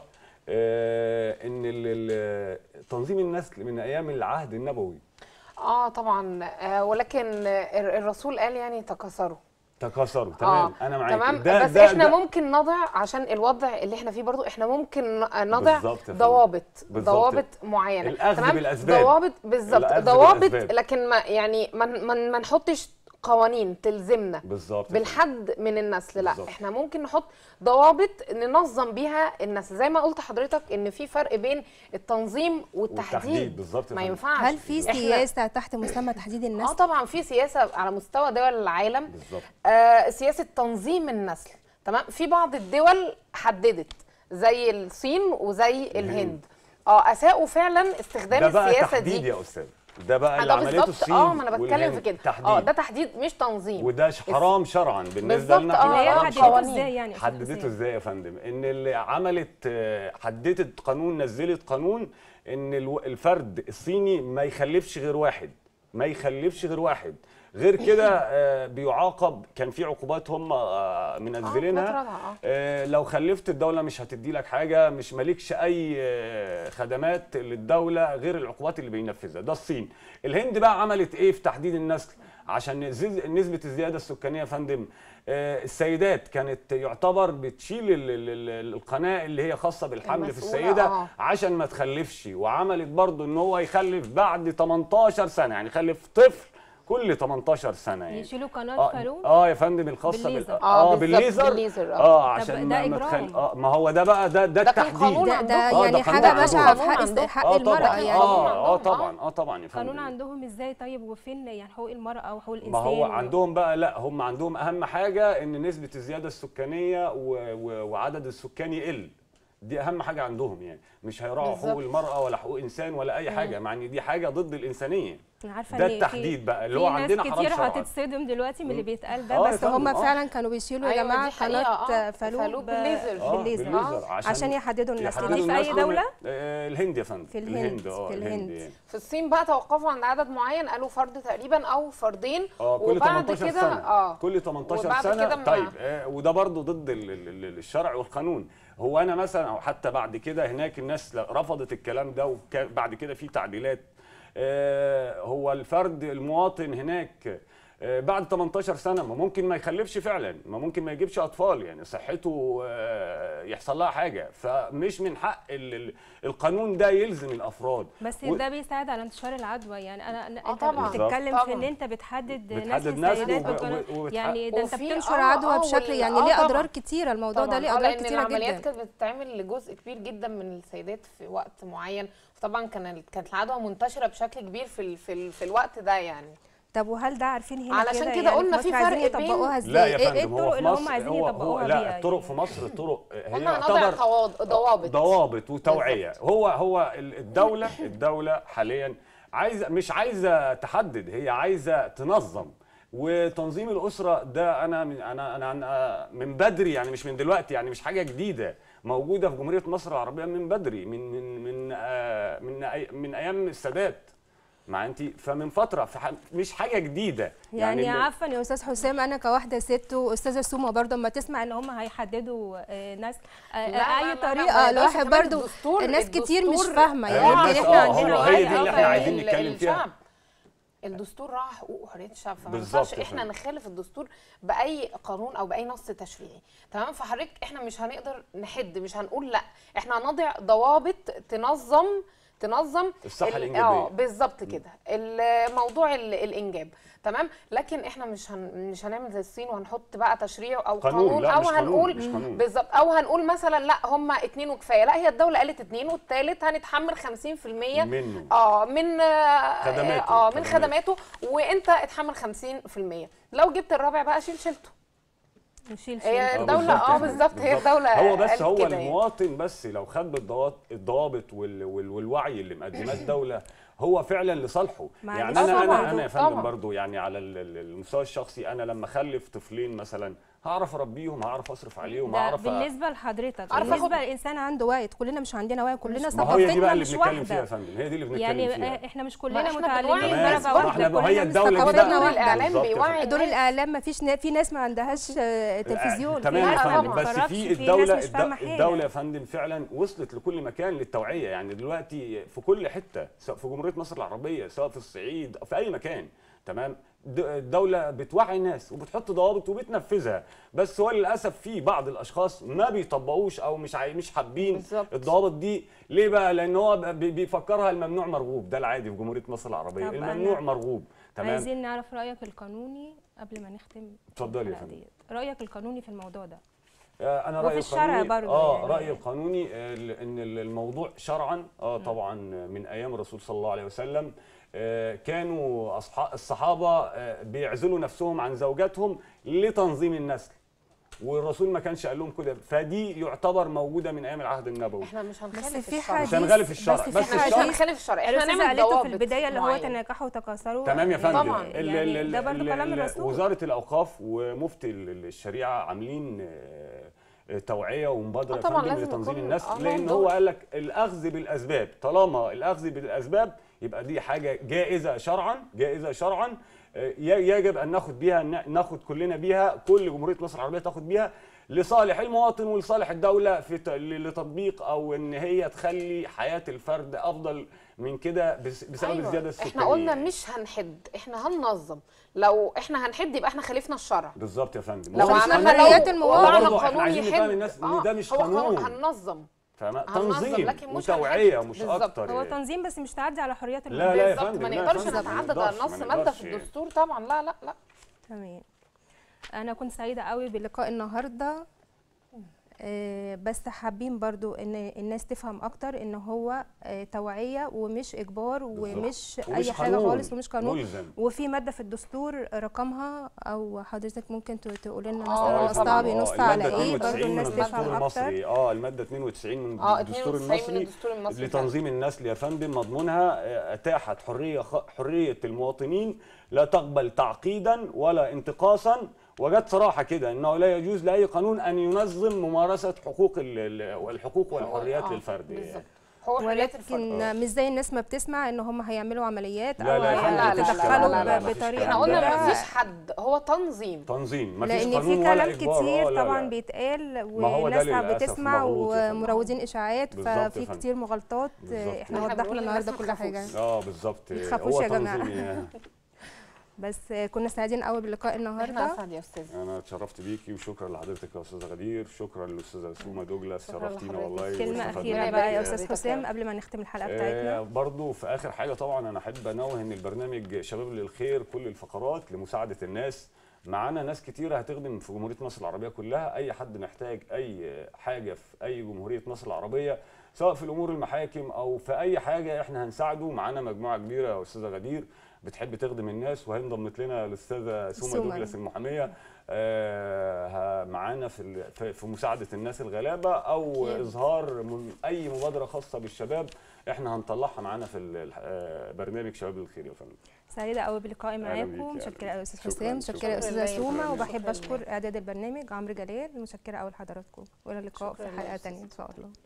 ان تنظيم النسل من ايام العهد النبوي. طبعا. ولكن الرسول قال يعني تكاثروا. تمام. انا معاك. تمام. بس احنا ممكن نضع عشان الوضع اللي احنا فيه برضو احنا ممكن نضع ضوابط معينه. الاخذ بالاسباب. ضوابط لكن ما نحطش قوانين تلزمنا بالحد من النسل. لا، احنا ممكن نحط ضوابط ننظم بيها النسل. زي ما قلت حضرتك ان في فرق بين التنظيم والتحديد. بالظبط. ما ينفعش. هل في سياسه تحت مسمى تحديد النسل؟ طبعا في سياسه على مستوى دول العالم. سياسه تنظيم النسل. تمام. في بعض الدول حددت زي الصين وزي الهند اساءوا فعلا استخدام السياسه دي. تحديد يا استاذ. ده بقى اللي عملته الصين. ما انا بتكلم في كده. ده تحديد مش تنظيم، وده حرام شرعا بالنسبه لنا. حددته ازاي يعني؟ حددته ازاي يا فندم؟ ان اللي عملت حددت قانون، نزلت قانون ان الفرد الصيني ما يخلفش غير واحد. غير كده بيعاقب، كان في عقوبات هم منزلينها. لو خلفت الدوله مش هتدي لك حاجه، مش مالكش اي خدمات للدوله غير العقوبات اللي بينفذها. ده الصين. الهند بقى عملت ايه في تحديد النسل عشان نسبه الزياده السكانيه يا فندم؟ السيدات كانت يعتبر بتشيل القناه اللي هي خاصه بالحمل في السيده عشان ما تخلفش، وعملت برضو ان هو يخلف بعد 18 سنه، يعني يخلف طفل كل 18 سنه يعني يشيلوا قناه فالون يا فندم الخاصه بالليزر. بالليزر عشان ما تخلي ما هو ده بقى ده التحديد ده يعني حاجه بشعه في حق المراه يعني. طبعا يا فندم. قانون عندهم ازاي طيب؟ وفين يعني حقوق المراه وحقوق الانسان؟ ما هو عندهم بقى، لا هم عندهم اهم حاجه ان نسبه الزياده السكانيه وعدد السكان يقل. دي اهم حاجه عندهم، يعني مش هيراعوا حقوق المراه ولا حقوق انسان ولا اي حاجه، مع ان دي حاجه ضد الانسانيه. ده التحديد بقى اللي هو عندنا حرام شرعي. كتير هتتصدم دلوقتي من اللي بيتقال ده، بس هم فعلا كانوا بيشيلوا يا جماعه قناه فالوب بالليزر عشان يحددوا النسل. دي في اي دوله؟ الهند يا فندم. في الهند. في الصين بقى توقفوا عند عدد معين، قالوا فرد تقريبا او فردين، كل 18 سنه كل 18 سنه. طيب وده برضو ضد الشرع والقانون. هو انا مثلا او حتى بعد كده هناك الناس رفضت الكلام ده، وبعد كده في تعديلات. هو الفرد المواطن هناك بعد 18 سنه ما ممكن ما يخلفش فعلا، ما ممكن ما يجيبش اطفال، يعني صحته يحصل لها حاجه، فمش من حق القانون ده يلزم الافراد. بس ده بيساعد على انتشار العدوى، يعني انت بتتكلم في ان انت بتحدد نسل السيدات يعني ده انت بتنشر عدوى بشكل يعني ليه اضرار كتيره. الموضوع ده ليه اضرار كتيره جدا. العمليات كانت بتتعمل لجزء كبير جدا من السيدات في وقت معين، طبعا كانت العدوى منتشره بشكل كبير في الوقت ده يعني. طب وهل ده عارفين هنا علشان كده قلنا في فرق يطبقوها ازاي؟ لا يا فندم، ايه الطرق اللي هم عايزين يطبقوها بيها؟ لا الطرق في مصر الطرق هي يعتبر ضوابط وتوعيه. هو الدوله حاليا مش عايزه تحدد، هي عايزه تنظم. وتنظيم الاسره ده انا من بدري، يعني مش من دلوقتي، يعني مش حاجه جديده، موجوده في جمهوريه مصر العربيه من بدري، من ايام السادات مع انت، فمن فتره مش حاجه جديده يعني عفوا يا استاذ حسام، انا كواحده ست واستاذه سومه برضه اما تسمع ان هم هيحددوا ناس اي طريقه الواحد برضه ناس كتير مش فاهمه يعني احنا عندنا هي دي اللي احنا عايزين نتكلم فيها. الدستور راعى حقوق وحريات الشعب، فما ينفعش احنا نخالف الدستور باي قانون او باي نص تشريعي، تمام؟ فحضرتك احنا مش هنقدر نحد، مش هنقول لا، احنا هنضع ضوابط تنظم الصحه الانجابيه بالظبط كده، الموضوع الانجاب، تمام؟ لكن احنا مش هنعمل زي الصين وهنحط بقى تشريع او قانون او هنقول بالظبط، او هنقول مثلا لا هم 2 وكفايه. لا، هي الدوله قالت 2 والثالث هنتحمل 50% منه من خدماته وانت اتحمل 50%. لو جبت الرابع بقى شيلته. هي الدولة بالظبط، هي الدولة هو بس هو المواطن بس لو خد بالضوابط والوعي اللي مقدماه الدولة هو فعلا لصالحه. يعني انا يا فندم برضو يعني على المستوى الشخصي، انا لما اخلف طفلين مثلا هعرف اربيهم، هعرف اصرف عليهم، هعرف بالنسبه لحضرتك، بالنسبه للانسان عنده وعي، كلنا مش عندنا وعي، كلنا ثقافتنا مش واحده. هي دي بقى اللي بنتكلم فيها يا فندم، هي دي اللي بنتكلم فيها. يعني احنا مش كلنا متعلمين درجه واحده، كلنا هي الدوله دي دور الاعلام بيوعي. دور الاعلام ما فيش، في ناس ما عندهاش تلفزيون، تمام يا فندم، بس في الدوله يا فندم فعلا وصلت لكل مكان للتوعيه. يعني دلوقتي في كل حته، سواء في جمهوريه مصر العربيه، سواء في الصعيد، في اي مكان، تمام؟ الدولة بتوعي الناس وبتحط ضوابط وبتنفذها، بس هو للاسف في بعض الاشخاص ما بيطبقوش او مش حابين الضوابط دي. ليه بقى؟ لان هو بيفكرها الممنوع مرغوب، ده العادي في جمهورية مصر العربية، الممنوع مرغوب. تمام، عايزين نعرف رايك القانوني قبل ما نختم. اتفضلي يا فندم. رايك القانوني في الموضوع ده. انا رايي القانوني برضه يعني. رايي القانوني ان الموضوع شرعا طبعا من ايام الرسول صلى الله عليه وسلم كانوا الصحابه بيعزلوا نفسهم عن زوجاتهم لتنظيم النسل، والرسول ما كانش قال لهم كده، فدي يعتبر موجوده من ايام العهد النبوي. احنا مش هنخالف الشرع، مش هنخالف الشرع، بس الشرع مش هنخالف الشرع، احنا هنعمل ضوابط في البدايه اللي هو تناكحوا وتكاثروا. تمام يا فندم. طبعا يعني ده برضه كلام الرسول. وزاره الاوقاف ومفتي الشريعه عاملين توعيه ومبادره لتنظيم النسل، لان هو قال لك الاخذ بالاسباب، طالما الاخذ بالاسباب يبقى دي حاجه جائزه شرعا، يجب ان ناخد بيها، ناخد كلنا بيها، كل جمهوريه مصر العربيه تاخد بيها لصالح المواطن ولصالح الدوله في لتطبيق او ان هي تخلي حياه الفرد افضل من كده بسبب أيوة. الزياده السكانيه. احنا قلنا مش هنحد، احنا هننظم. لو احنا هنحد يبقى احنا خالفنا الشرع. بالظبط يا فندم. لو هو مش عملنا قانون. حريات المواطن. وضعنا برضه احنا قانون عايزين نفهم يحد الناس ان ده مش هو قانون، هننظم تنظيم لكن مش وتوعيه هنحد. مش بالظبط. اكتر هو يعني. تنظيم بس مش تعدي على حريات لا لا يا بالظبط، فندم، ما لا يا نقدرش فندم، ما نتعدى نقدرش، على نص ما ماده نقدرش في يعني. الدستور طبعا. لا لا لا. تمام. انا كنت سعيده قوي بلقاء النهارده، بس حابين برضو ان الناس تفهم اكتر ان هو توعيه ومش اجبار ومش اي حاجه خالص ومش قانون ملزم. وفي ماده في الدستور رقمها، او حضرتك ممكن تقول لنا طبعاً. مثلا نصها بينص على ايه المادة برضو 92 من الناس الدستور تفهم المصري. اكتر. المادة 92 من 92 من الدستور الدستور المصري لتنظيم النسل يا فندم، مضمونها اتاحت حرية المواطنين، لا تقبل تعقيدا ولا انتقاصا، وجت صراحة كده انه لا يجوز لاي قانون ان ينظم ممارسة الحقوق والحريات للفرد. بالظبط. هو حريات الفرد. ولكن مش زي الناس ما بتسمع ان هم هيعملوا عمليات لا او لا يا فندم، مفيش كلام. لا، لا، هيتدخلوا مفيش بطريقه كلام. احنا قلنا لا، ما فيش حد، هو تنظيم. مفيش لان قانون في ولا كلام إجبار. كتير لا، طبعا لا. بيتقال ما هو ده وناس للأسف بتسمع مغلوط يا فندم. ومروجين اشاعات، بالظبط يا ففي فندم. كتير مغالطات. بالظبط. احنا احنا وضحنا بنقول النهارده للناس كل ما حاجه. تخافوش. بالظبط. ما تخافوش هو يا جماعة. تنظيم يعني. بس كنا سعيدين قوي بلقاء احنا النهارده. اسعد يا استاذ. انا اتشرفت بيكي، وشكرا لحضرتك يا استاذه غدير، شكرا للاستاذه سوما دوجلاس، شكرا شرفتينا لحضرتك. والله. كلمه واستفدنا اخيره منك. بقى يا منك. استاذ حسام قبل ما نختم الحلقه بتاعتنا. برضو في اخر حاجه طبعا انا احب انوه ان البرنامج شباب للخير كل الفقرات لمساعده الناس. معانا ناس كتيره هتخدم في جمهوريه مصر العربيه كلها، اي حد محتاج اي حاجه في اي جمهوريه مصر العربيه سواء في الامور المحاكم او في اي حاجه احنا هنساعده. معانا مجموعه كبيره يا استاذه غدير بتحب تخدم الناس، وهي انضمت لنا الاستاذه سوما دوجلاس المحاميه معانا في مساعده الناس الغلابه او اظهار اي مبادره خاصه بالشباب احنا هنطلعها معانا في برنامج شباب للخير يا فندم. سعيده قوي بلقائي معاكم. متشكره قوي يا استاذ حسام، متشكره شكراً يا استاذه لله. سوما، شكراً وبحب لله. اشكر اعداد البرنامج عمرو جلال. متشكره قوي لحضراتكم، والى اللقاء في حلقه ثانيه ان شاء الله.